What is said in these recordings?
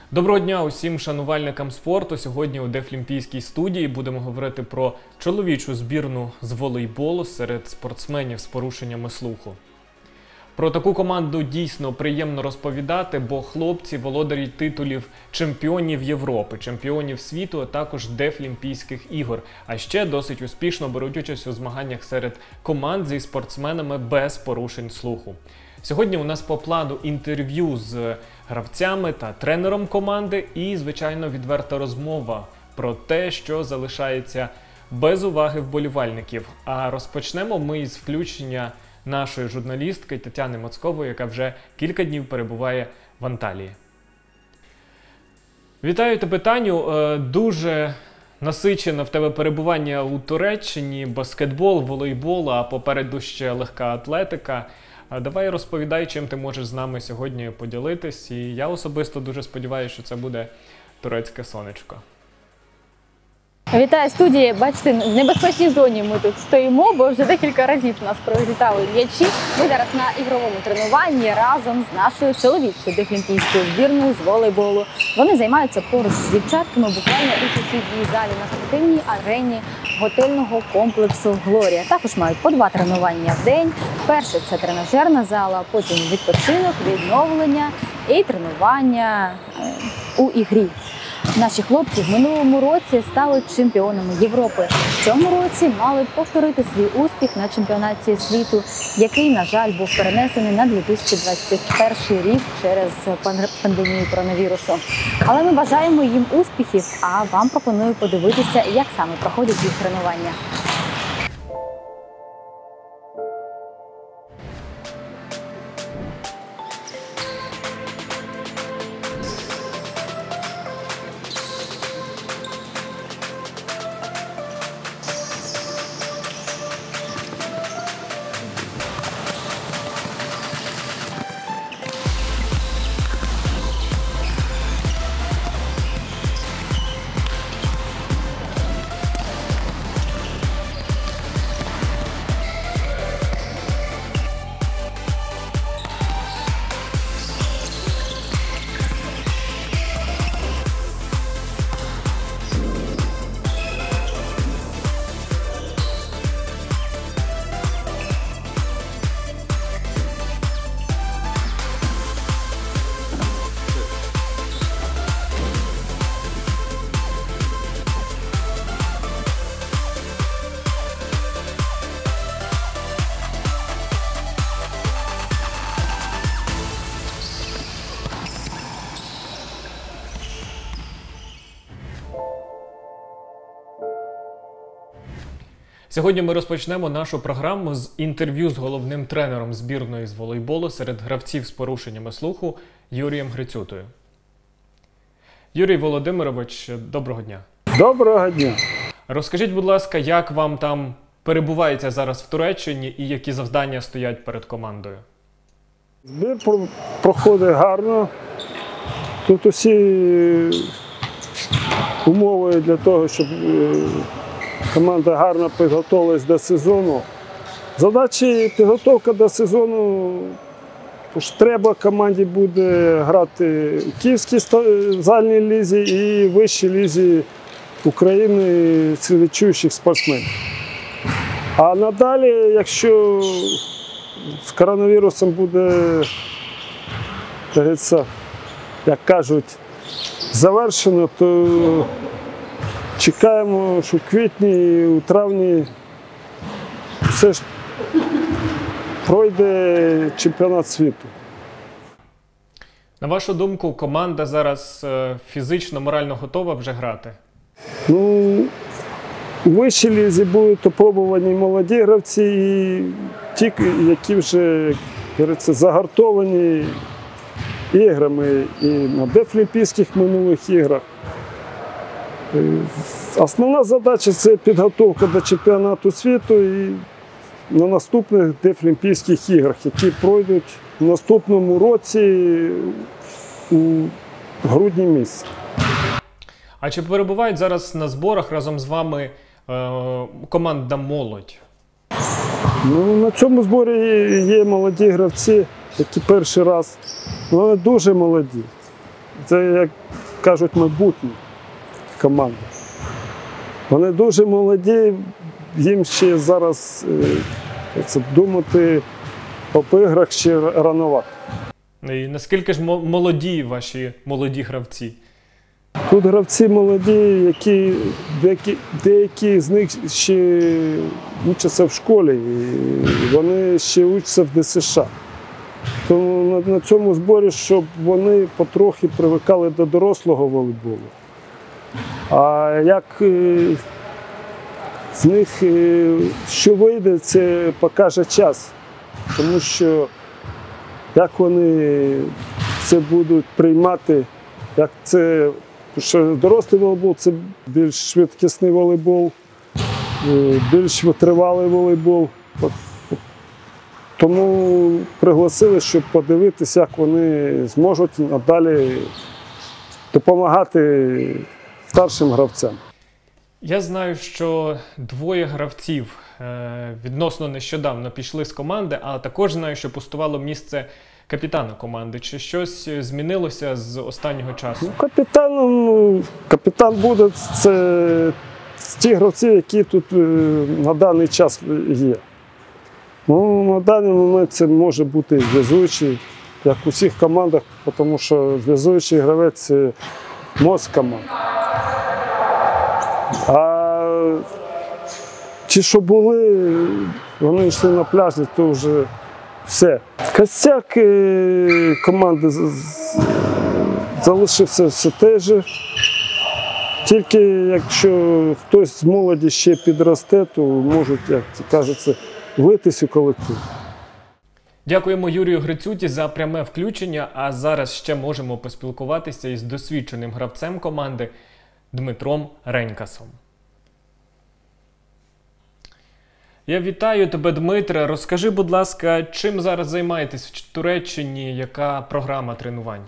Доброго дня усім шанувальникам спорту. Сьогодні у Дефлімпійській студії будемо говорити про чоловічу збірну з волейболу серед спортсменів з порушеннями слуху. Про таку команду дійсно приємно розповідати, бо хлопці володарі титулів чемпіонів Європи, чемпіонів світу, а також Дефлімпійських ігор. А ще досить успішно беруть участь у змаганнях серед команд зі спортсменами без порушень слуху. Сьогодні у нас по плану інтерв'ю з гравцями та тренером команди і, звичайно, відверта розмова про те, що залишається без уваги вболівальників. А розпочнемо ми із включення нашої журналістки Тетяни Моцкової, яка вже кілька днів перебуває в Анталії. Вітаю тебе, Таню. Дуже насичено в тебе перебування у Туреччині, баскетбол, волейбол, а попереду ще легка атлетика. Давай розповідай, чим ти можеш з нами сьогодні поділитись. І я особисто дуже сподіваюся, що це буде турецьке сонечко. Вітаю студії. Бачите, в небезпечній зоні ми тут стоїмо, бо вже декілька разів нас прилітали м'ячі. Ми зараз на ігровому тренуванні разом з нашою чоловічою дефлімпійською збірною з волейболу. Вони займаються поруч з дівчатками буквально у сусідній залі на спортивній арені готельного комплексу «Глорія». Також мають по 2 тренування в день. Перше – це тренажерна зала, потім відпочинок, відновлення і тренування у ігрі. Наші хлопці в минулому році стали чемпіонами Європи. В цьому році мали повторити свій успіх на чемпіонаті світу, який, на жаль, був перенесений на 2021 рік через пандемію коронавірусу. Але ми бажаємо їм успіхів, а вам пропоную подивитися, як саме проходять їх тренування. Сьогодні ми розпочнемо нашу програму з інтерв'ю з головним тренером збірної з волейболу серед гравців з порушеннями слуху Юрієм Грицютою. Юрій Володимирович, доброго дня. Доброго дня. Розкажіть, будь ласка, як вам там перебувається зараз в Туреччині і які завдання стоять перед командою? Збір проходить гарно. Тут усі умови для того, щоб команда гарно підготувалась до сезону. Задачі підготовка до сезону, тож треба команді буде грати в Київській зальній лізі і вищій лізі України серед відчуючих спортсменів. А надалі, якщо з коронавірусом буде, як кажуть, завершено, то чекаємо, що в квітні, у травні все ж пройде чемпіонат світу. На вашу думку, команда зараз фізично, морально готова вже грати? Ну, у вищій лізі будуть опробувані молоді гравці і ті, які вже, говориться, загартовані іграми і на Дефлімпійських минулих іграх. Основна задача – це підготовка до чемпіонату світу і на наступних Дефлімпійських іграх, які пройдуть в наступному році у грудні місяці. А чи перебувають зараз на зборах разом з вами команда «Молодь»? Ну, на цьому зборі є молоді гравці, які перший раз. Вони дуже молоді. це, як кажуть, майбутнє команди. Вони дуже молоді, їм ще зараз думати об іграх ще рановато. І наскільки ж молоді ваші молоді гравці? Тут гравці молоді, деякі з них ще вчаться в школі, і вони ще вчаться в ДСШ. Тому на цьому зборі, щоб вони потрохи привикали до дорослого волейболу. А як з них що вийде, це покаже час. Тому що як вони це будуть приймати, як це, що дорослий волейбол – це більш швидкісний волейбол, більш витривалий волейбол. Тому пригласили, щоб подивитися, як вони зможуть надалі допомагати старшим гравцям. Я знаю, що двоє гравців відносно нещодавно пішли з команди, а також знаю, що пустувало місце капітана команди. Чи щось змінилося з останнього часу? Капітан буде – це ті гравці, які тут на даний час є. На даний момент це може бути зв'язуючий, як у всіх командах, тому що зв'язуючий гравець – це мозок команди. А ті, що були, вони йшли на пляжі, то вже все. Костяк команди залишився все те же. Тільки якщо хтось з молоді ще підросте, то можуть, як кажеться, влитись у колектив. Дякуємо Юрію Грицюті за пряме включення, а зараз ще можемо поспілкуватися із досвідченим гравцем команди Дмитром Ренькасом. Я вітаю тебе, Дмитре. Розкажи, будь ласка, чим зараз займаєтесь в Туреччині, яка програма тренувань?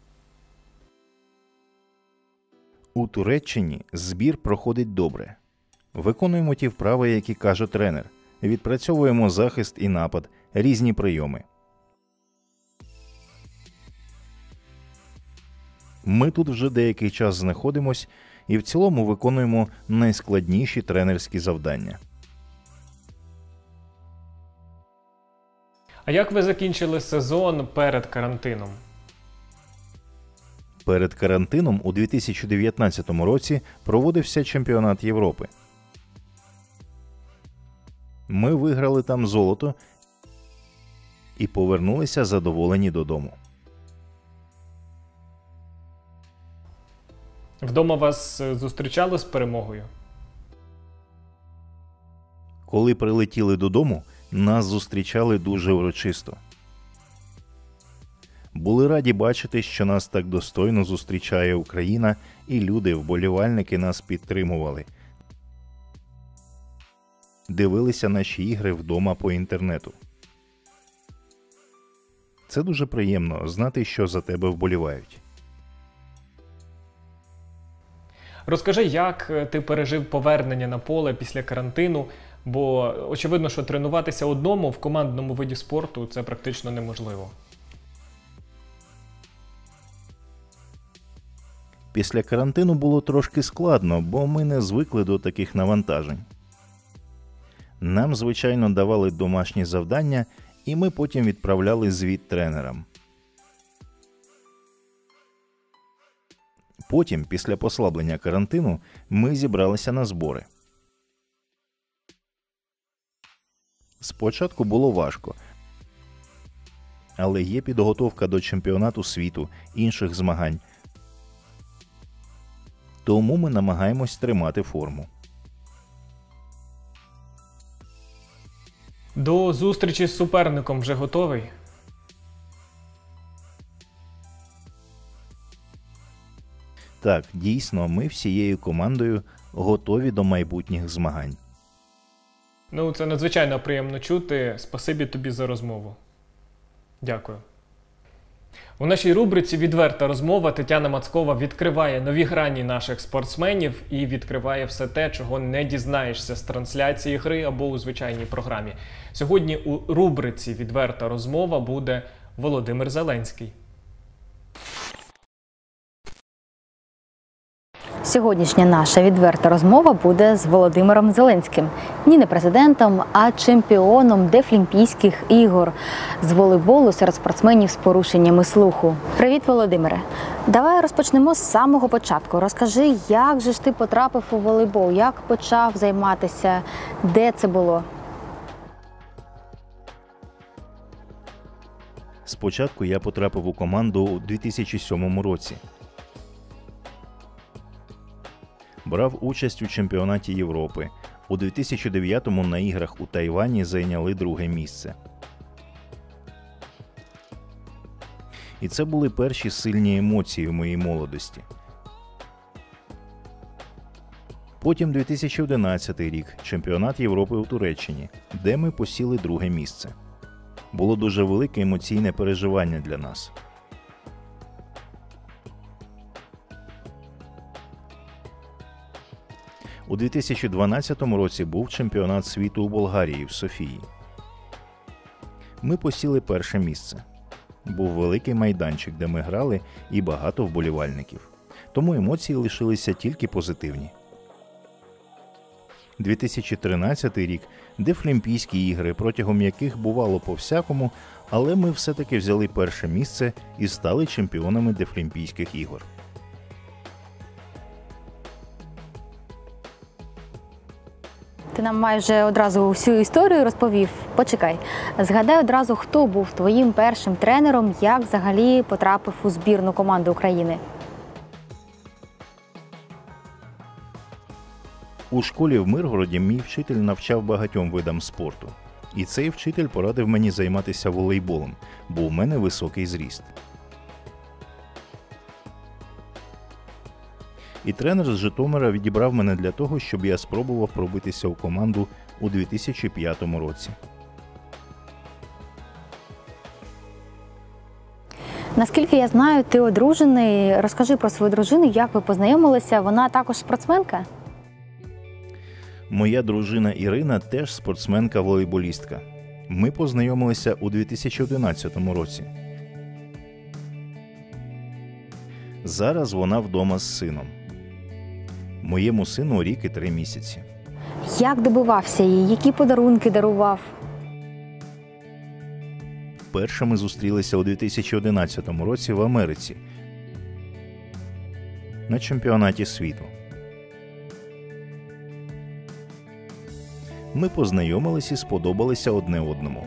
У Туреччині збір проходить добре. Виконуємо ті вправи, які каже тренер. Відпрацьовуємо захист і напад, різні прийоми. Ми тут вже деякий час знаходимось і в цілому виконуємо найскладніші тренерські завдання. А як ви закінчили сезон перед карантином? Перед карантином у 2019 році проводився чемпіонат Європи. Ми виграли там золото і повернулися задоволені додому. Вдома вас зустрічали з перемогою? Коли прилетіли додому, нас зустрічали дуже урочисто. Були раді бачити, що нас так достойно зустрічає Україна, і люди, вболівальники, нас підтримували. Дивилися наші ігри вдома по інтернету. Це дуже приємно знати, що за тебе вболівають. Розкажи, як ти пережив повернення на поле після карантину, бо очевидно, що тренуватися одному в командному виді спорту – це практично неможливо. Після карантину було трошки складно, бо ми не звикли до таких навантажень. Нам, звичайно, давали домашні завдання, і ми потім відправляли звіт тренерам. Потім, після послаблення карантину, ми зібралися на збори. Спочатку було важко, але є підготовка до чемпіонату світу, інших змагань. Тому ми намагаємось тримати форму. До зустрічі з суперником вже готовий? Так, дійсно, ми всією командою готові до майбутніх змагань. Ну, це надзвичайно приємно чути. Спасибі тобі за розмову. Дякую. У нашій рубриці «Відверта розмова» Тетяна Мацкова відкриває нові грані наших спортсменів і відкриває все те, чого не дізнаєшся з трансляції гри або у звичайній програмі. Сьогодні у рубриці «Відверта розмова» буде Володимир Зеленський. Сьогоднішня наша відверта розмова буде з Володимиром Зеленським. Ні, не президентом, а чемпіоном Дефлімпійських ігор з волейболу серед спортсменів з порушеннями слуху. Привіт, Володимире. Давай розпочнемо з самого початку. Розкажи, як же ж ти потрапив у волейбол, як почав займатися, де це було? Спочатку я потрапив у команду у 2007 році. Брав участь у чемпіонаті Європи. У 2009-му на іграх у Тайвані зайняли друге місце. І це були перші сильні емоції в моїй молодості. Потім 2011 рік – чемпіонат Європи у Туреччині, де ми посіли друге місце. Було дуже велике емоційне переживання для нас. У 2012 році був чемпіонат світу у Болгарії в Софії. Ми посіли перше місце. Був великий майданчик, де ми грали, і багато вболівальників. Тому емоції лишилися тільки позитивні. 2013 рік – Дефлімпійські ігри, протягом яких бувало по-всякому, але ми все-таки взяли перше місце і стали чемпіонами Дефлімпійських ігор. Ти нам майже одразу всю історію розповів. Почекай, згадай одразу, хто був твоїм першим тренером, як взагалі потрапив у збірну команду України. У школі в Миргороді мій вчитель навчав багатьом видам спорту. І цей вчитель порадив мені займатися волейболом, бо у мене високий зріст. І тренер з Житомира відібрав мене для того, щоб я спробував пробитися у команду у 2005 році. Наскільки я знаю, ти одружений. Розкажи про свою дружину, як ви познайомилися. Вона також спортсменка? Моя дружина Ірина теж спортсменка-волейболістка. Ми познайомилися у 2011 році. Зараз вона вдома з сином. Моєму сину рік і 3 місяці. Як добивався її? Які подарунки дарував? Вперше ми зустрілися у 2011 році в Америці на чемпіонаті світу. Ми познайомились і сподобалися одне одному.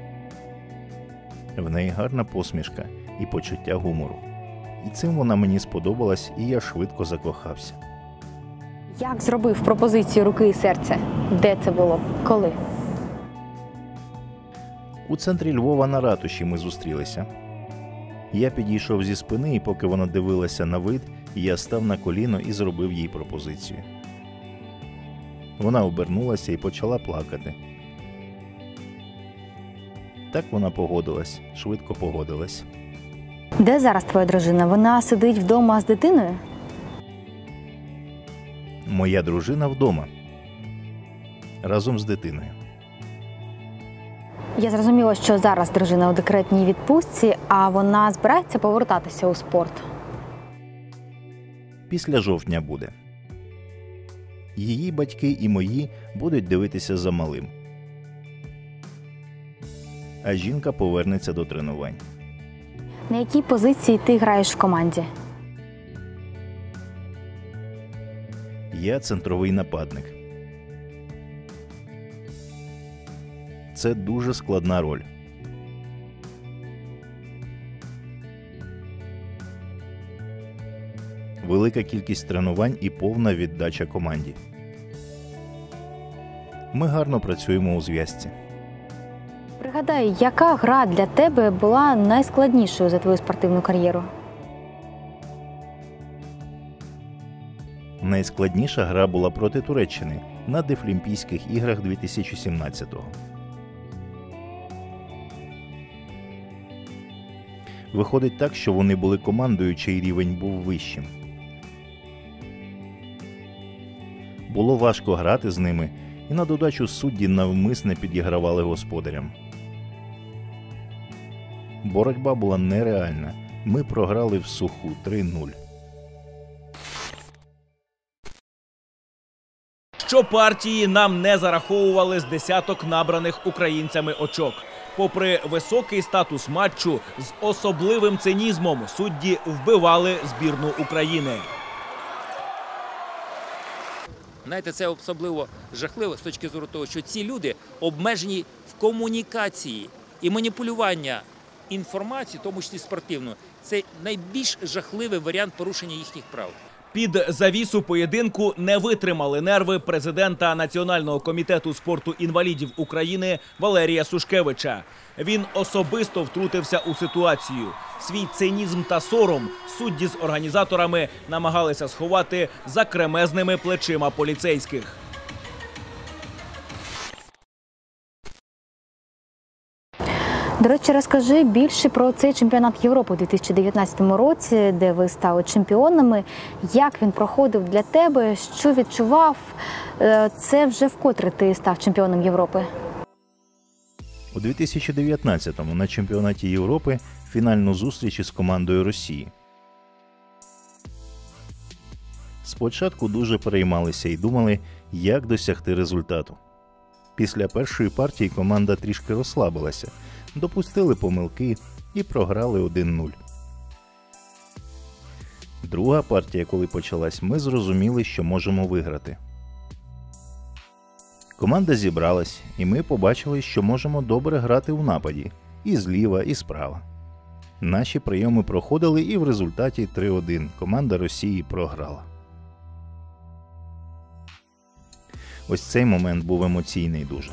В неї гарна посмішка і почуття гумору. І цим вона мені сподобалась, і я швидко закохався. Як зробив пропозицію руки і серця? Де це було? Коли? У центрі Львова на ратуші ми зустрілися. Я підійшов зі спини, і поки вона дивилася на вид, я став на коліно і зробив їй пропозицію. Вона обернулася і почала плакати. Так вона погодилась, швидко погодилась. Де зараз твоя дружина? Вона сидить вдома з дитиною? Моя дружина вдома. Разом з дитиною. Я зрозуміла, що зараз дружина у декретній відпустці, а вона збирається повертатися у спорт. Після жовтня буде. Її батьки і мої будуть дивитися за малим. А жінка повернеться до тренувань. На якій позиції ти граєш в команді? Я центровий нападник. Це дуже складна роль. Велика кількість тренувань і повна віддача команді. Ми гарно працюємо у зв'язці. Пригадай, яка гра для тебе була найскладнішою за твою спортивну кар'єру? Найскладніша гра була проти Туреччини на Дефлімпійських іграх 2017-го. Виходить так, що вони були командою, чий рівень був вищим. Було важко грати з ними, і на додачу судді навмисне підігравали господарям. Боротьба була нереальна. Ми програли в суху 3-0. що партії нам не зараховували з десяток набраних українцями очок. Попри високий статус матчу, з особливим цинізмом судді вбивали збірну України. Знаєте, це особливо жахливо з точки зору того, що ці люди обмежені в комунікації і маніпулювання інформацією, в тому числі спортивною. Це найбільш жахливий варіант порушення їхніх прав. Під завісу поєдинку не витримали нерви президента Національного комітету спорту інвалідів України Валерія Сушкевича. Він особисто втрутився у ситуацію. Свій цинізм та сором судді з організаторами намагалися сховати за кремезними плечима поліцейських. До речі, розкажи більше про цей чемпіонат Європи у 2019 році, де ви стали чемпіонами. Як він проходив для тебе? Що відчував? Це вже вкотре ти став чемпіоном Європи? У 2019-му на чемпіонаті Європи фінальну зустріч із командою Росії. Спочатку дуже переймалися і думали, як досягти результату. Після першої партії команда трішки розслабилася, допустили помилки і програли 1-0. Друга партія, коли почалась, ми зрозуміли, що можемо виграти. Команда зібралась, і ми побачили, що можемо добре грати у нападі – і зліва, і справа. Наші прийоми проходили, і в результаті 3-1 команда Росії програла. Ось цей момент був емоційний дуже.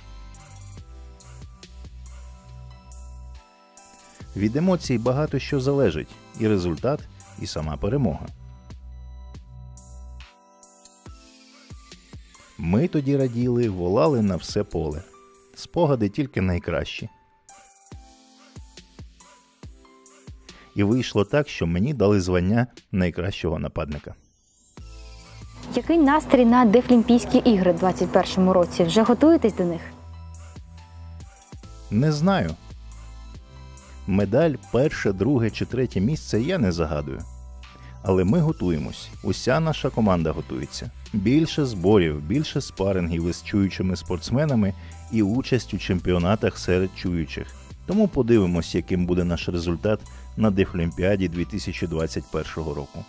Від емоцій багато що залежить – і результат, і сама перемога. Ми тоді раділи, волали на все поле. Спогади тільки найкращі. І вийшло так, що мені дали звання найкращого нападника. Який настрій на Дефлімпійські ігри у 2021 році? Вже готуєтесь до них? Не знаю. Медаль перше, друге чи третє місце я не загадую. Але ми готуємось. Уся наша команда готується. Більше зборів, більше спарингів із чуючими спортсменами і участь у чемпіонатах серед чуючих. Тому подивимось, яким буде наш результат на Дефлімпіаді 2021 року.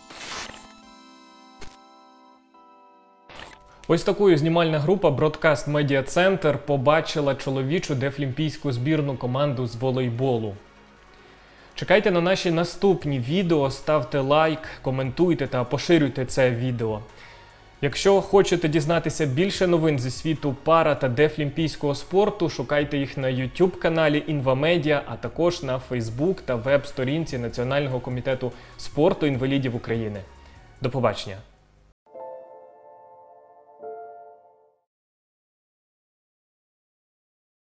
Ось такою знімальна група Broadcast Media Center побачила чоловічу дефлімпійську збірну команду з волейболу. Чекайте на наші наступні відео, ставте лайк, коментуйте та поширюйте це відео. Якщо хочете дізнатися більше новин зі світу пара та дефлімпійського спорту, шукайте їх на YouTube-каналі Інвамедіа, а також на Facebook та веб-сторінці Національного комітету спорту інвалідів України. До побачення!